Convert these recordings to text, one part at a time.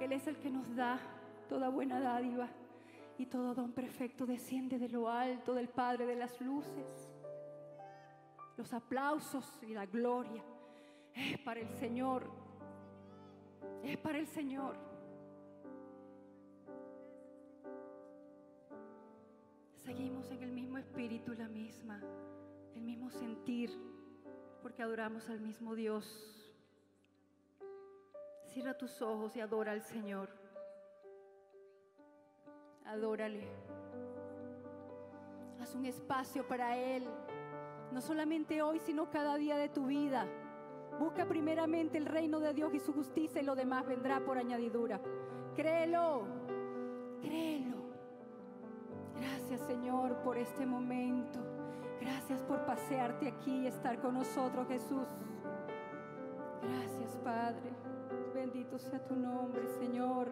Él es el que nos da toda buena dádiva y todo don perfecto desciende de lo alto del Padre de las luces. Los aplausos y la gloria es para el Señor. Es para el Señor. Seguimos en el mismo espíritu, el mismo sentir, porque adoramos al mismo Dios. Cierra tus ojos y adora al Señor. Adórale. Haz un espacio para Él, no solamente hoy, sino cada día de tu vida. Busca primeramente el reino de Dios y su justicia, y lo demás vendrá por añadidura. Créelo, créelo. Gracias, Señor, por este momento. Gracias por pasearte aquí y estar con nosotros, Jesús. Gracias, Padre. Bendito sea tu nombre, Señor.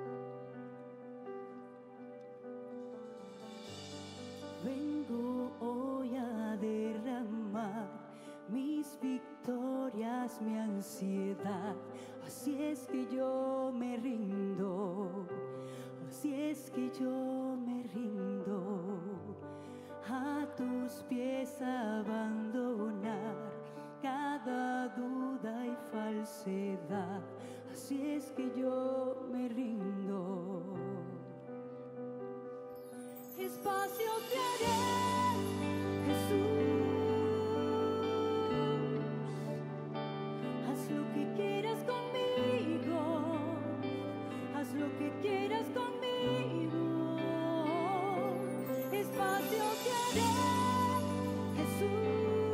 Vengo hoy a derramar mis victorias, mi ansiedad. Así es que yo me rindo, así es que yo me rindo a tus pies, a abandonar cada duda y falsedad. Así es que yo me rindo. Espacio te haré, Jesús. Haz lo que quieras conmigo, haz lo que quieras conmigo. Espacio te haré, Jesús.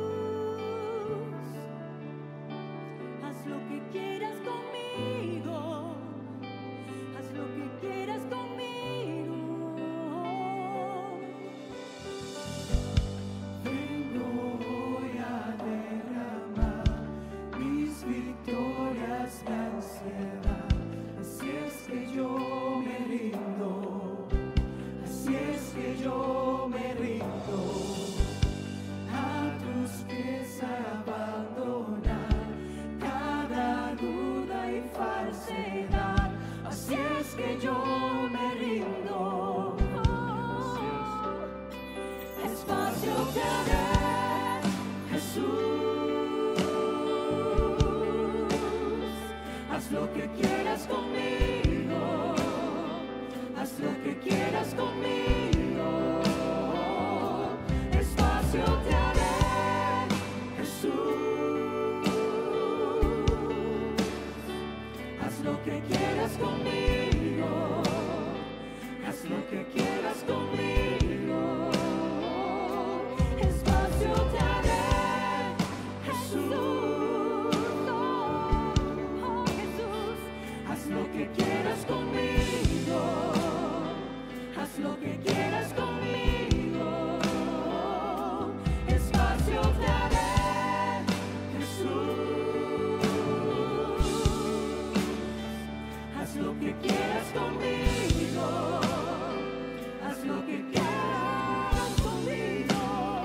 Haz lo que quieras conmigo, haz lo que quieras conmigo. Así es que yo me rindo, así es que yo me rindo a tus pies, a abandonar cada duda y falsedad. Así es que yo me rindo. Espacio te haré, Jesús. Haz lo que quieras conmigo, haz lo que quieras conmigo. Espacio te haré, Jesús. Haz lo que quieras conmigo, haz lo que quieras conmigo. Espacio te haré, Jesús. Haz lo que quieras conmigo, haz lo que quieras conmigo. Espacio te haré, Jesús. Haz lo que quieras conmigo, haz lo que quieras conmigo.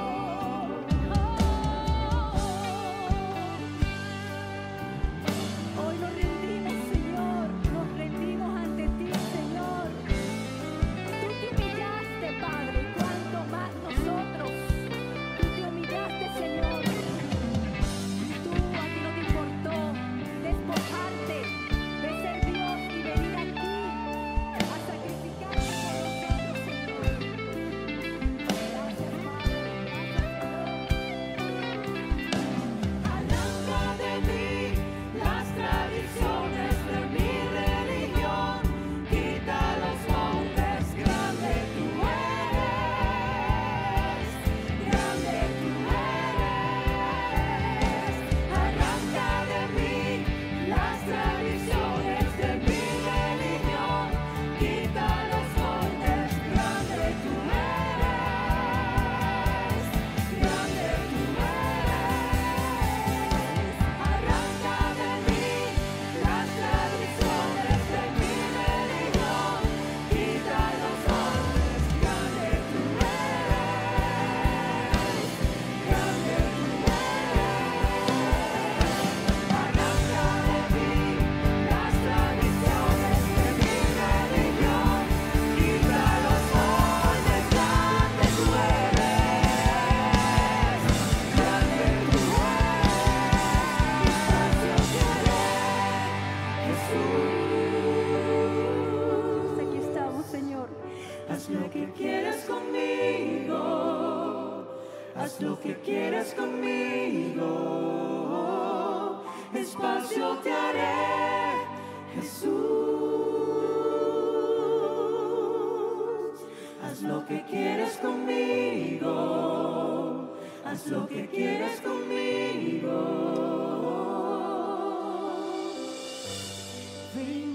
Hoy nos rendimos, Señor, nos rendimos ante ti, Señor. Tú te humillaste, Padre, y cuánto más nosotros. Tú te humillaste, Señor. Y tú, a ti no te importó despojarte de ser Dios y venir aquí a sacrificarte por nosotros, Señor. Haz lo que quieras conmigo, haz lo que quieras conmigo, espacio te haré, Jesús. Haz lo que quieras conmigo, haz lo que quieras conmigo. Ven